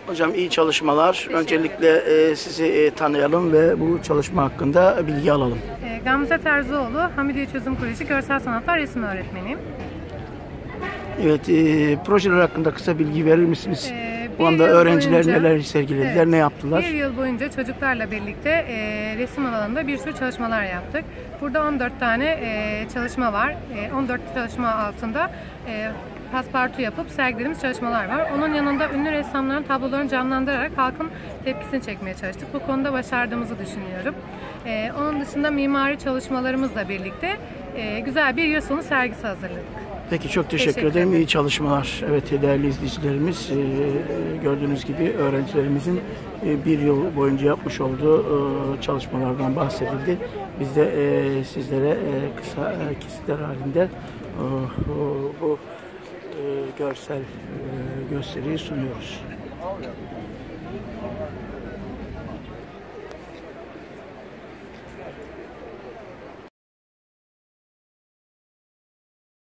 Hocam iyi çalışmalar. Öncelikle sizi tanıyalım ve bu çalışma hakkında bilgi alalım. Gamze Terzioğlu, Hamidiye Çözüm Koleji Görsel Sanatlar Resim Öğretmeniyim. Evet, projeler hakkında kısa bilgi verir misiniz? Bu anda öğrenciler neler sergilediler, evet, ne yaptılar? Bir yıl boyunca çocuklarla birlikte resim alanında bir sürü çalışmalar yaptık. Burada 14 tane çalışma var. 14 çalışma altında paspartu yapıp sergilediğimiz çalışmalar var. Onun yanında ünlü ressamların tablolarını canlandırarak halkın tepkisini çekmeye çalıştık. Bu konuda başardığımızı düşünüyorum. Onun dışında mimari çalışmalarımızla birlikte güzel bir yıl sonu sergisi hazırladık. Peki çok teşekkür ederim. İyi çalışmalar. Evet değerli izleyicilerimiz, gördüğünüz gibi öğrencilerimizin bir yıl boyunca yapmış olduğu çalışmalardan bahsedildi. biz de sizlere kısa kesitler halinde bu görsel gösteriyi sunuyoruz.